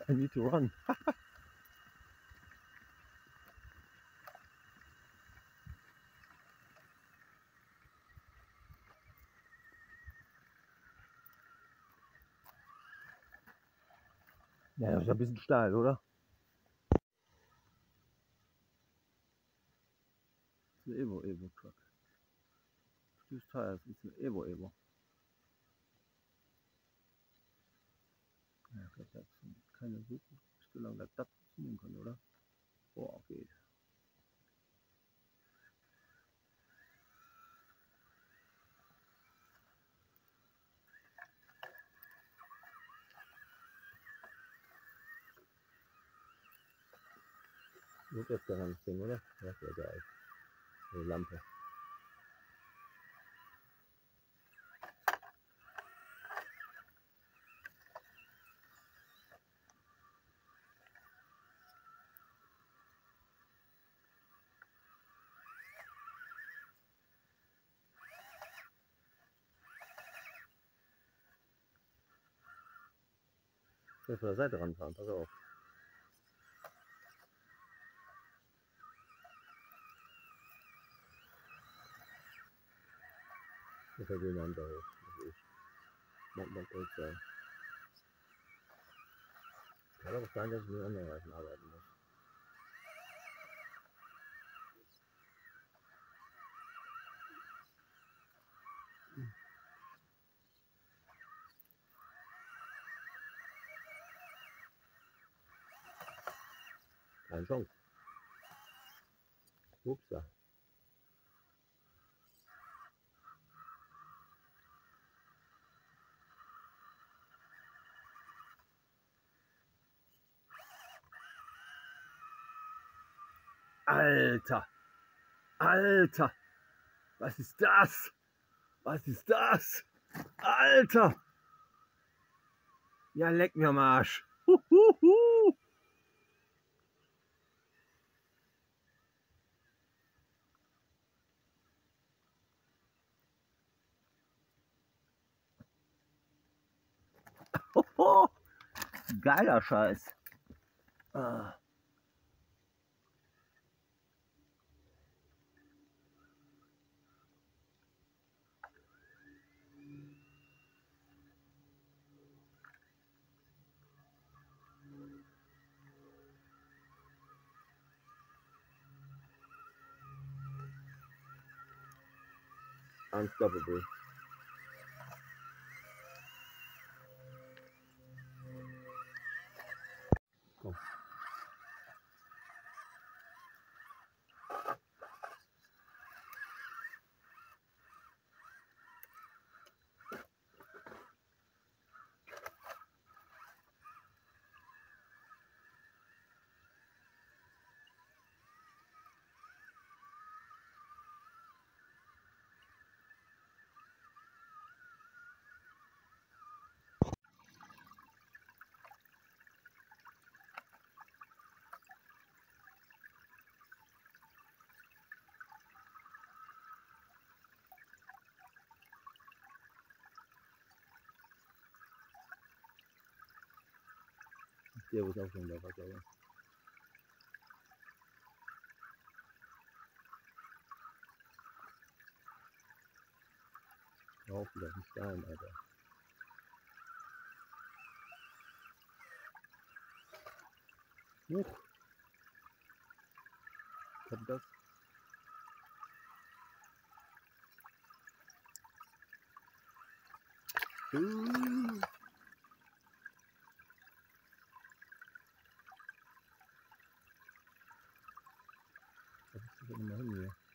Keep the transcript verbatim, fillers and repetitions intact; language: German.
I need to run. Ja, das ist ein bisschen steil, oder? Das ist ein Evo Evo Truck. Das ist teuer, das ist ein Evo Evo. Ja, ich glaube, das ist keine so gute Stellung, dass das funktionieren kann, oder? Boah, geht. Gut, jetzt gar nicht Ding, oder? Das wäre geil. Eine Lampe. Ich will von der Seite ranfahren, pass auf. Das ist ein anderer hoch. Das ist Mountainbike sein. Kann aber sein, dass ich mit anderen Reifen arbeiten muss. Keine Chance. Ups, ja. Alter! Alter! Was ist das? Was ist das? Alter! Ja, leck mir am Arsch. Huhuhu. Hoho. Geiler Scheiß. Ah. Unstoppable. Komm. Der ist auch schon da, was aber. Auf wieder ein Stein, Alter. Huch. Kommt das? Uh. Was ist das denn mal hin hier?